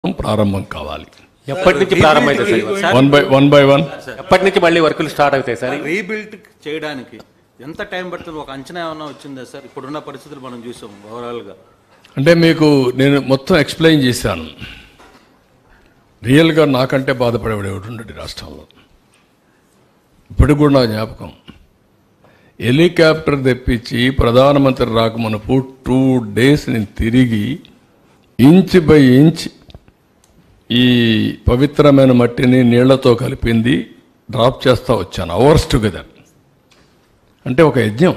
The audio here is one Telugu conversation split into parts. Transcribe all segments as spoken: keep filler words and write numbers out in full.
ప్రారంభం కావాలి. ఎప్పటి నుంచి ప్రారంభమైతే sir? One by one by one ఎప్పటి నుంచి మళ్ళీ వర్కులు స్టార్ట్ అవుతాయి సార్? రీబిల్డ్ చేయడానికి ఎంత టైం పడుతుంది? ఒక అంచనా ఏమన్నా వచ్చిందా సార్? ఇప్పుడున్న పరిస్థితులు మనం చూసాం ఓవరాల్గా. అంటే మీకు నేను మొత్తం ఎక్స్ప్లెయిన్ చేశాను. రియల్గా నాకంటే బాధపడేవాడు ఎవడు ఉండడు రాష్ట్రంలో. ఇప్పుడు కూడా నా జ్ఞాపకం, హెలికాప్టర్ తెప్పించి ప్రధానమంత్రి రాకమునుపు టూ డేస్ నేను తిరిగి ఇంచ్ బై ఇంచ్ ఈ పవిత్రమైన మట్టిని నీళ్లతో కలిపింది డ్రాప్ చేస్తూ వచ్చాను, అవర్స్ టుగెదర్. అంటే ఒక యజ్ఞం.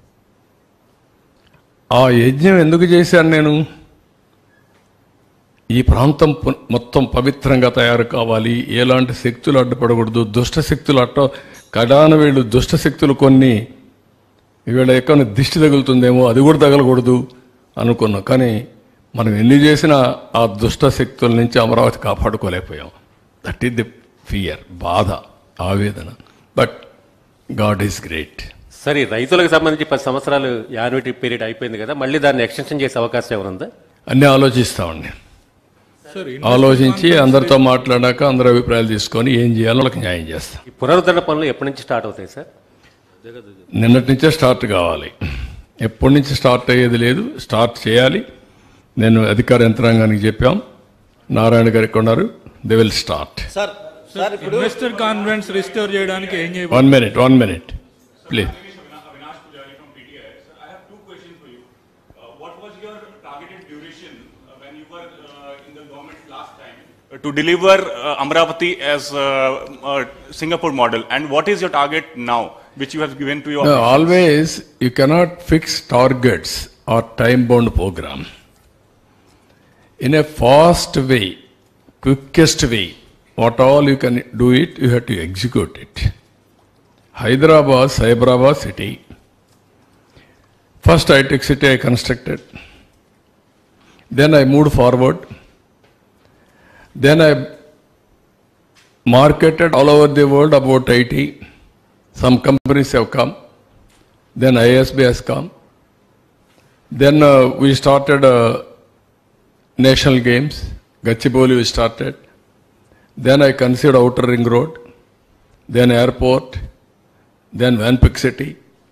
ఆ యజ్ఞం ఎందుకు చేశాను నేను? ఈ ప్రాంతం మొత్తం పవిత్రంగా తయారు కావాలి, ఎలాంటి శక్తులు అడ్డుపడకూడదు, దుష్ట శక్తులు అట్ట కడాన వీళ్ళు దుష్ట శక్తులు కొన్ని వీళ్ళ ఎక్కడ దిష్టి తగులుతుందేమో అది కూడా తగలకూడదు అనుకున్నాం. కానీ మనం ఎన్ని చేసినా ఆ దుష్ట శక్తుల నుంచి అమరావతి కాపాడుకోలేకపోయాం. దట్ ఈస్ ది ఫియర్, బాధ, ఆవేదన. But God is great. సరే, రైతులకు సంబంధించి పది సంవత్సరాలు యాన్యుటీ పీరియడ్ అయిపోయింది కదా, మళ్ళీ దాన్ని ఎక్స్టెన్షన్ చేసే అవకాశం ఏమైనా? అన్నీ ఆలోచిస్తామండి. ఆలోచించి అందరితో మాట్లాడాక అందరి అభిప్రాయాలు తీసుకొని ఏం చేయాలో వాళ్ళకి న్యాయం చేస్తాం. ఈ పునరుద్ధరణ పనులు ఎప్పటి నుంచి స్టార్ట్ అవుతాయి సార్? నిన్నటి నుంచే స్టార్ట్ కావాలి. ఎప్పటి నుంచి స్టార్ట్ అయ్యేది లేదు, స్టార్ట్ చేయాలి. నేను అధికార యంత్రాంగానికి చెప్పాం, నారాయణ గారికి ఉన్నారు, they will start. Investor confidence restore చేయడానికి ఏం చేయాలి? One minute one minute please. To deliver uh, Amravati as a uh, uh, Singapore model, and what is your target now, which you have given to your? No, always you cannot fix targets or time-bound program. In a fast way, quickest way, what all you can do it, you have to execute it. Hyderabad, Cyberabad city. First high-tech city I constructed. Then I moved forward. Then I marketed all over the world about I T. Some companies have come. Then I S B has come. Then uh, we started uh, national games. Gachibowli we started. Then I considered outer ring road. Then airport. Then Vanpik city.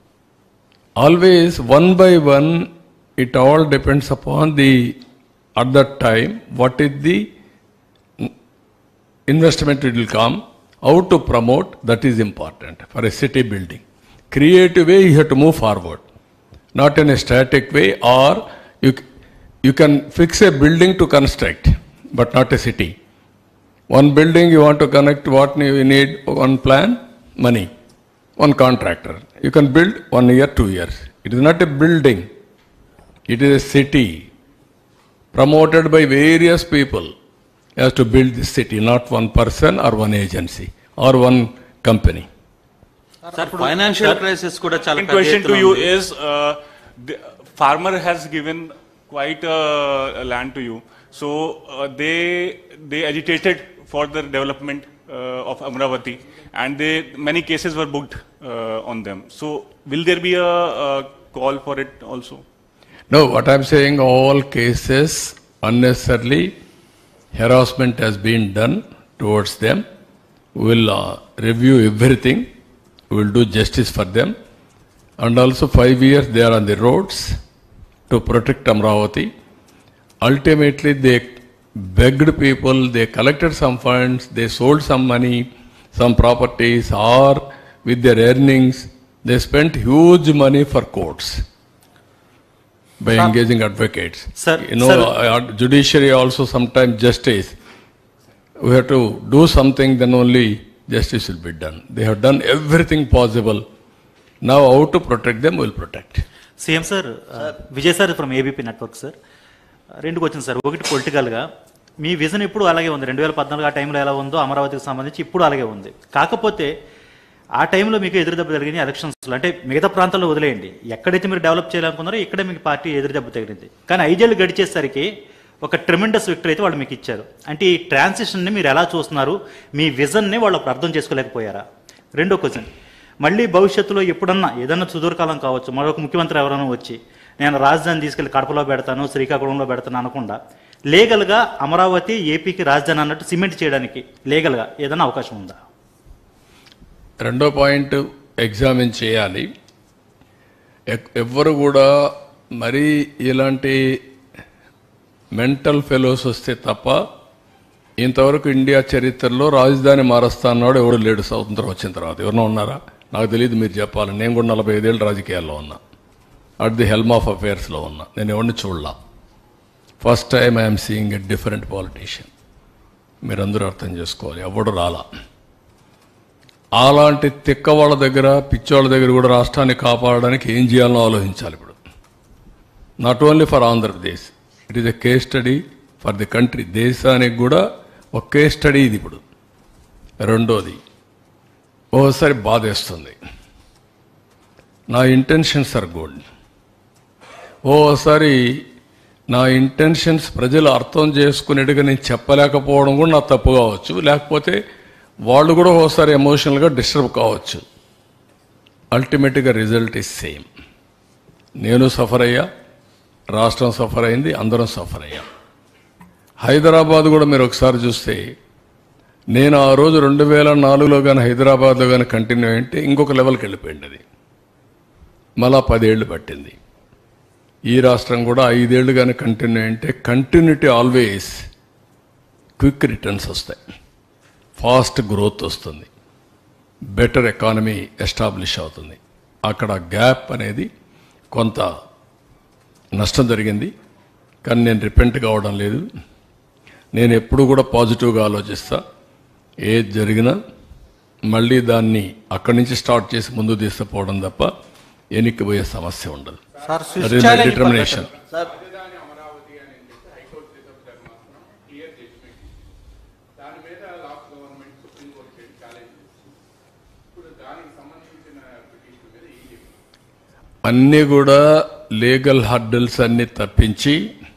Always one by one, it all depends upon the, at that time, what is the investment it will come, how to promote, that is important for a city building. Creative way you have to move forward, not in a static way, or you, you can fix a building to construct, but not a city. One building you want to connect, what you need, one plan, money, one contractor. You can build one year, two years. It is not a building, it is a city promoted by various people. Has to build this city, not one person or one agency or one company. Sir, financial crisis kuda chala. Second question to you is, uh, the farmer has given quite a, a land to you, so uh, they they agitated for the development uh, of Amravati, and they many cases were booked uh, on them. So will there be a, a call for it also? No, what I am saying, all cases unnecessarily harassment has been done towards them. We will uh, review everything. We will do justice for them. And also five years they are on the roads to protect Amravati. Ultimately they begged people, they collected some funds, they sold some money, some properties, or with their earnings, they spent huge money for courts by sir, engaging advocates. Sir, you know, sir, uh, judiciary also sometimes justice. We have to do something, then only justice will be done. They have done everything possible. Now how to protect them, we will protect. C M sir, uh, Vijay sir from A B P Network sir. రెండు క్వశ్చన్ సార్. ఒకటి పొలిటికల్గా మీ విజన్ ఇప్పుడు అలాగే ఉంది, రెండు వేల పద్నాలుగు ఆ టైంలో ఎలా ఉందో అమరావతికి సంబంధించి ఇప్పుడు అలాగే ఉంది. కాకపోతే ఆ టైంలో మీకు ఎదురుదెబ్బ జరిగింది ఎలక్షన్స్లో, అంటే మిగతా ప్రాంతాల్లో వదిలేయండి, ఎక్కడైతే మీరు డెవలప్ చేయాలనుకున్నారో ఇక్కడే మీకు పార్టీ ఎదురుదెబ్బ తగిలింది. కానీ ఐదేళ్ళు గడిచేసరికి ఒక ట్రెమెండస్ విక్టరీ అయితే వాళ్ళు మీకు ఇచ్చారు. అంటే ఈ ట్రాన్సిషన్ని మీరు ఎలా చూస్తున్నారు? మీ విజన్ని వాళ్ళు అప్పుడు అర్థం చేసుకోలేకపోయారా? రెండో క్వశ్చన్, మళ్ళీ భవిష్యత్తులో ఎప్పుడన్నా ఏదన్నా సుదూరకాలం కావచ్చు, మరొక ముఖ్యమంత్రి ఎవరైనా వచ్చి నేను రాజధాని తీసుకెళ్లి కడపలో పెడతాను, శ్రీకాకుళంలో పెడతాను అనకుండా లీగల్గా అమరావతి ఏపీకి రాజధాని అన్నట్టు సిమెంట్ చేయడానికి లీగల్గా ఏదైనా అవకాశం ఉందా? రెండో పాయింట్ ఎగ్జామిన్ చేయాలి. ఎక్- ఎవ్వరు కూడా మరీ ఇలాంటి మెంటల్ ఫెలోస్ వస్తే తప్ప ఇంతవరకు ఇండియా చరిత్రలో రాజధాని మారుస్తా అన్నాడు ఎవడు లేడు. స్వతంత్రం వచ్చిన తర్వాత ఎవరన్నా ఉన్నారా? నాకు తెలియదు, మీరు చెప్పాలి. నేను కూడా నలభై ఐదేళ్ళు రాజకీయాల్లో ఉన్నా, అట్ ది హెల్మ్ ఆఫ్ అఫేర్స్లో ఉన్నా. నేను ఎవరిని చూడలా. First time I'm seeing a different politician. మీరందరూ అర్థం చేసుకోవాలి, ఎవడు రాలా. అలాంటి తిక్క వాళ్ళ దగ్గర, పిచ్చోళ్ళ దగ్గర కూడా రాష్ట్రాన్ని కాపాడడానికి ఏం చేయాలో ఆలోచించాలి ఇప్పుడు. Not only for Andhra Pradesh, it is a case study for the country. దేశానికి కూడా ఒక కేస్ స్టడీ ఇది ఇప్పుడు. రెండోది, ఓసారి బాధేస్తుంది. నా ఇంటెన్షన్స్ ఆర్ గుడ్. ఓసారి నా ఇంటెన్షన్స్ ప్రజలు అర్థం చేసుకునేట్టుగా నేను చెప్పలేకపోవడం కూడా నా తప్పు కావచ్చు. లేకపోతే వాళ్ళు కూడా ఓసారి ఎమోషనల్గా డిస్టర్బ్ కావచ్చు. అల్టిమేట్గా రిజల్ట్ ఈజ్ సేమ్. నేను సఫర్ అయ్యా, రాష్ట్రం సఫర్ అయింది, అందరం సఫర్ అయ్యాం. హైదరాబాద్ కూడా మీరు ఒకసారి చూస్తే, నేను ఆ రోజు రెండు వేల నాలుగులో కానీ హైదరాబాద్లో కానీ కంటిన్యూ అయింటే ఇంకొక లెవెల్కి వెళ్ళిపోయింది. అది మళ్ళా పదేళ్ళు పట్టింది. ఈ రాష్ట్రం కూడా ఐదేళ్లు కానీ కంటిన్యూ అయింటే కంటిన్యూటీ ఆల్వేస్ క్విక్ రిటర్న్స్ వస్తాయి, ఫాస్ట్ గ్రోత్ వస్తుంది, బెటర్ ఎకానమీ ఎస్టాబ్లిష్ అవుతుంది. అక్కడ గ్యాప్ అనేది కొంత నష్టం జరిగింది, కానీ నేను రిపెంట్ కావడం లేదు. నేను ఎప్పుడు కూడా పాజిటివ్గా ఆలోచిస్తా. ఏది జరిగినా మళ్ళీ దాన్ని అక్కడి నుంచి స్టార్ట్ చేసి ముందు తీసుకుపోవడం తప్ప ఎన్నికపోయే సమస్య ఉండదు. Sir That is my determination. Sir అన్నీ కూడా లీగల్ హర్డల్స్ అన్ని తప్పించి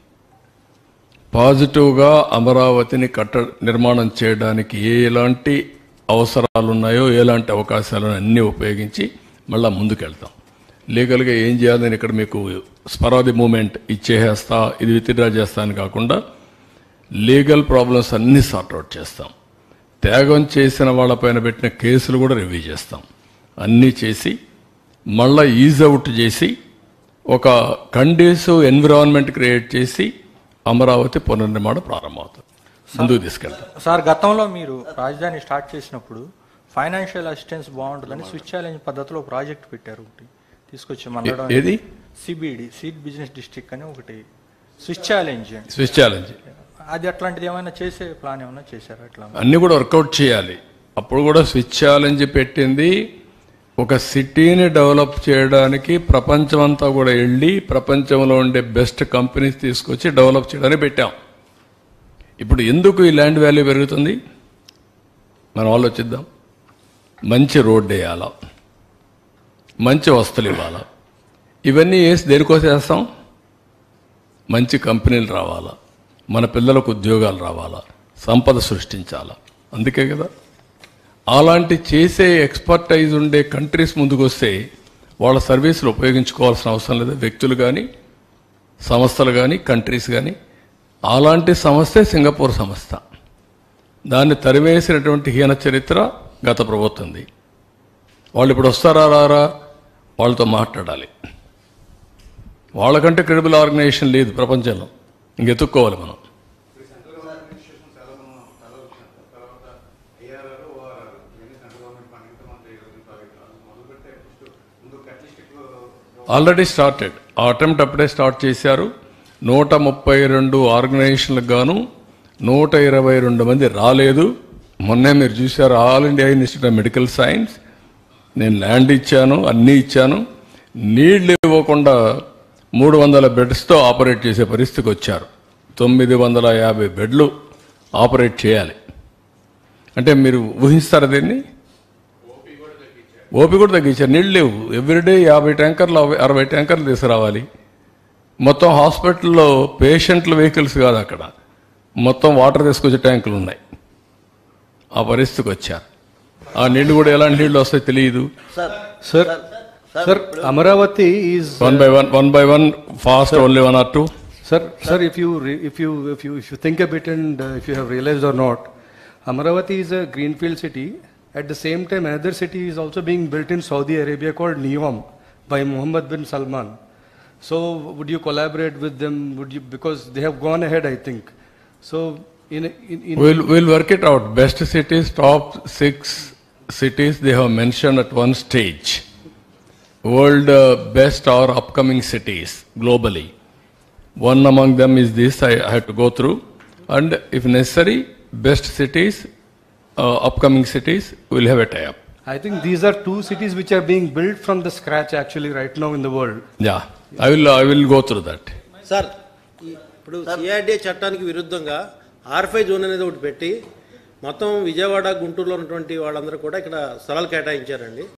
పాజిటివ్గా అమరావతిని కట్ట నిర్మాణం చేయడానికి ఎలాంటి అవసరాలు ఉన్నాయో, ఎలాంటి అవకాశాలు అన్నీ ఉపయోగించి మళ్ళీ ముందుకెళ్తాం. లీగల్గా ఏం చేయాలి, నేను ఇక్కడ మీకు స్పరాది మూమెంట్ ఇచ్చేసేస్తా, ఇది విత్డ్రా చేస్తా అని కాకుండా లీగల్ ప్రాబ్లమ్స్ అన్నీ సార్ట్అవుట్ చేస్తాం. త్యాగం చేసిన వాళ్ళపైన పెట్టిన కేసులు కూడా రివ్యూ చేస్తాం. అన్నీ చేసి మళ్ళీ ఈజ్ అవుట్ చేసి ఒక కండీసివ్ ఎన్విరాన్మెంట్ క్రియేట్ చేసి అమరావతి పునర్నిర్మాణం ప్రారంభమవుతుంది, ముందుకు తీసుకెళ్తాం. సార్, గతంలో మీరు రాజధాని స్టార్ట్ చేసినప్పుడు ఫైనాన్షియల్ అసిస్టెన్స్ బాగుంటుందని స్విచ్ ఛాలెంజ్ పద్ధతిలో ప్రాజెక్ట్ పెట్టారు. ఒకటి తీసుకొచ్చి మండలం ఏది సిబిడి సీడ్ బిజినెస్ డిస్ట్రిక్ట్ అని ఒకటి స్విచ్ ఛాలెంజ్. స్విచ్ ఛాలెంజ్ అది అట్లాంటిది ఏమైనా చేసే ప్లాన్ ఏమైనా చేశారా? అట్లా అన్నీ కూడా వర్కౌట్ చేయాలి. అప్పుడు కూడా స్విచ్ ఛాలెంజ్ పెట్టింది ఒక సిటీని డెవలప్ చేయడానికి, ప్రపంచమంతా కూడా వెళ్ళి ప్రపంచంలో ఉండే బెస్ట్ కంపెనీస్ తీసుకొచ్చి డెవలప్ చేయడానికి పెట్టాం. ఇప్పుడు ఎందుకు ఈ ల్యాండ్ వాల్యూ పెరుగుతుంది మనం ఆలోచిద్దాం. మంచి రోడ్డు వేయాలా, మంచి వస్తువులు ఇవ్వాలా, ఇవన్నీ వేసి దేనికోసం వేస్తాం? మంచి కంపెనీలు రావాలా, మన పిల్లలకు ఉద్యోగాలు రావాలా, సంపద సృష్టించాలా. అందుకే కదా అలాంటి చేసే ఎక్స్పర్టైజ్ ఉండే కంట్రీస్ ముందుకు వస్తే వాళ్ళ సర్వీసులు ఉపయోగించుకోవాల్సిన అవసరం లేదు. వ్యక్తులు కానీ, సంస్థలు కానీ, కంట్రీస్ కానీ. అలాంటి సంస్థే సింగపూర్ సంస్థ. దాన్ని తరిమేసినటువంటి హీన చరిత్ర గత ప్రభుత్వంది. వాళ్ళు ఇప్పుడు వస్తారా రారా, వాళ్ళతో మాట్లాడాలి. వాళ్ళకంటే క్రెడిబుల్ ఆర్గనైజేషన్ లేదు ప్రపంచంలో, ఇంకెత్తుక్కోవాలి మనం. Already started. ఆ అటెంప్ట్ అప్పుడే స్టార్ట్ చేశారు. నూట ముప్పై రెండు ఆర్గనైజేషన్లకు గాను నూట ఇరవై రెండు మంది రాలేదు. మొన్నే మీరు చూశారు, All India Institute of Medical Science. నేను ల్యాండ్ ఇచ్చాను, అన్నీ ఇచ్చాను. నీళ్లు ఇవ్వకుండా మూడు వందల బెడ్స్తో ఆపరేట్ చేసే పరిస్థితికి వచ్చారు. తొమ్మిది వందల యాభై బెడ్లు ఆపరేట్ చేయాలి అంటే మీరు ఊహిస్తారా దీన్ని? ఓపీ కూడా తగ్గించారు. నీళ్ళు లేవు. ఎవ్రీడే యాభై ట్యాంకర్లు అరవై ట్యాంకర్లు తీసుకురావాలి. మొత్తం హాస్పిటల్లో పేషెంట్ల వెహికల్స్ కాదు, అక్కడ మొత్తం వాటర్ తీసుకొచ్చే ట్యాంకులు ఉన్నాయి. ఆ పరిస్థితికి వచ్చారు. ఆ నీళ్లు కూడా ఎలాంటి నీళ్లు వస్తాయో తెలియదు. Sir sir Amaravati is one by one one by one fast only one or two. Sir, sir, if you re- if you if you if you think a bit and uh, if you have realized or not, Amaravati is a greenfield city. At the same time, another city is also being built in Saudi Arabia called Neom by Mohammed bin Salman. So, would you collaborate with them? Would you, because they have gone ahead, I think. So, in in, in We'll, we'll work it out. Best cities, top six cities they have mentioned at one stage. World uh, best or upcoming cities globally. One among them is this I, I have to go through. And if necessary, best cities, uh, upcoming cities, we'll have a tie-up. I think these are two cities which are being built from the scratch actually right now in the world. Yeah, I will, I will go through that. Sir ఈ- ఇప్పుడు సిఆర్డీఏ చట్టానికి విరుద్ధంగా ఆర్ఫై జోన్ అనేది ఒకటి పెట్టి మొత్తం విజయవాడ గుంటూరులో ఉన్నటువంటి వాళ్ళందరూ కూడా ఇక్కడ స్థలాలు కేటాయించారండి.